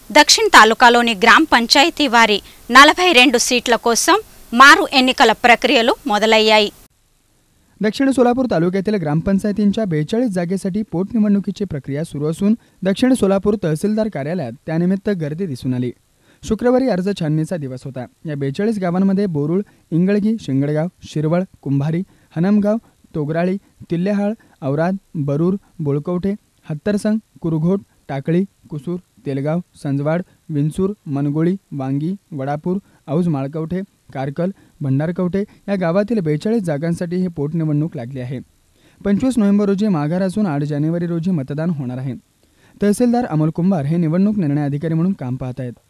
దక్షిణ తాలూకాలోని గ్రామ పంచాయతీ వారి 42 సీట్ల కోసం మారు ఎన్నికల ప్రక్రియలు మొదలయ్యాయి. दक्षिण सोलापूर तालुक्यातील ग्रामपंचायतींच्या 42 जागेसाठी पोटनिवडणुकीची प्रक्रिया सुरू असून दक्षिण सोलापूर तहसीलदार कार्यालयात त्यानिमित्त गर्दी दिसून आली. शुक्रवारी अर्ज छाननीचा दिवस होता. या 42 गावांमध्ये बोरुळ, इंगळगी, शिंगडगाव, शिरवळ, कुंभारी, हनमगाव, तोगराळी, तिल्लेहाळ, औराद, बरूर, बोळकवठे, हत्तरसंग, कुरघोट, टाकळी, कुसूर, तेलगाव, संजवाड, विंचूर, मनगोळी, वांगी, वडापूर, औज माळकवठे, कारकल, भंडारकवठे या गावातील 42 जागांसाठी ही पोटनिवडणूक लागली आहे. 25 नोव्हेंबर रोजी माघार असून 8 जानेवारी रोजी मतदान होणार आहे. तहसीलदार अमोल कुंभार हे निवडणूक निर्णय अधिकारी म्हणून काम पाहत आहेत.